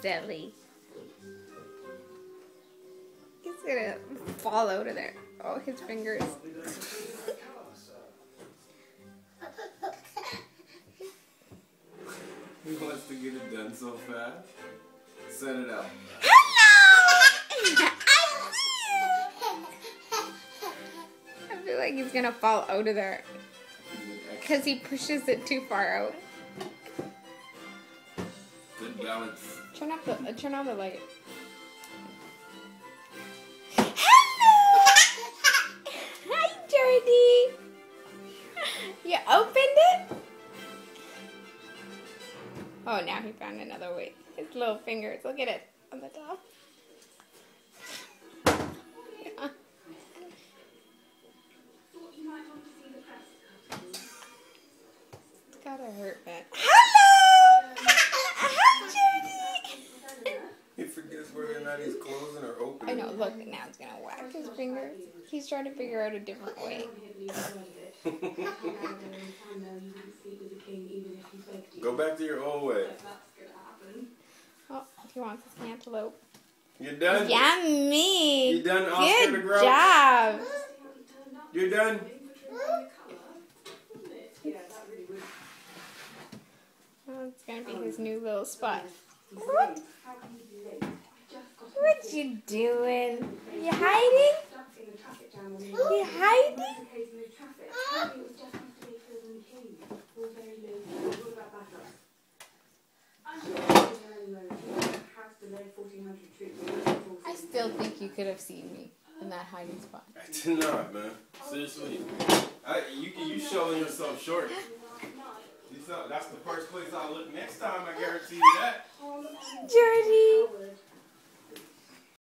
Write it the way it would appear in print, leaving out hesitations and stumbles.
silly. He's gonna fall out of there. Oh, his fingers. He wants to get it done so fast. Set it up. Hello! I feel like he's gonna fall out of there because he pushes it too far out. Good balance. Turn on the light. Hi, Jordy. You opened it? Oh, now he found another way. His little fingers. Look at it on the top. Yeah. It's gotta hurt, man. Hello! Hi, Jordy! He forgets whether or not he's closing or opening. I know, look, now it's gonna whack his fingers. He's trying to figure out a different way. Go back to your old way. Oh, he wants his cantaloupe. You done? Yummy! You done, Oscar the Good Grouch? job! You done? Oh, it's gonna be his new little spot. What you doing? You hiding? You hiding? I still think you could have seen me in that hiding spot. I did not, man. Seriously. You showing yourself short. That's the first place I'll look next time, I guarantee you that. Jordy!